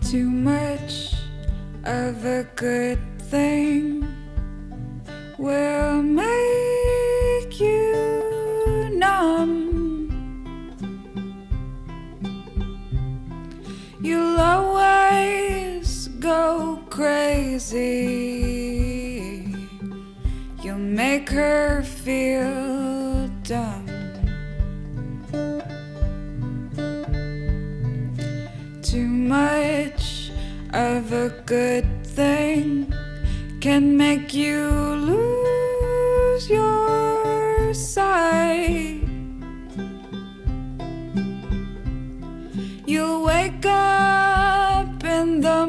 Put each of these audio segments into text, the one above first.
Too much of a good thing will make you numb. You'll always go crazy. You'll make her feel dumb. Too much of a good thing can make you lose your sight. You'll wake up in the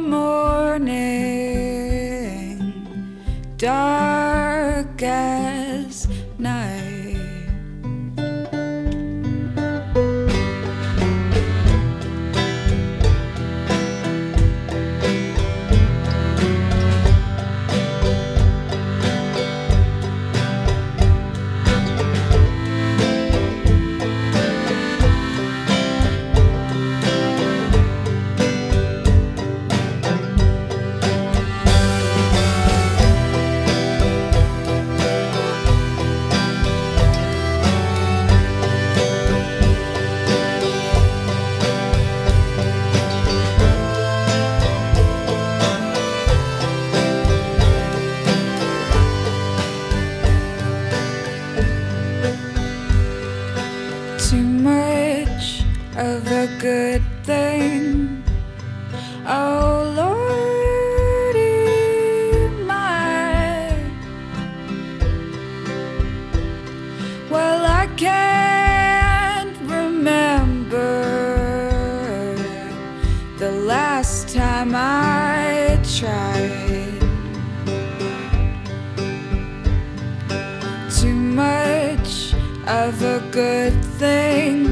morning, dark as night. Too much of a good thing, oh Lordy my. Well, I can't remember the last time I tried. Too much of a good thing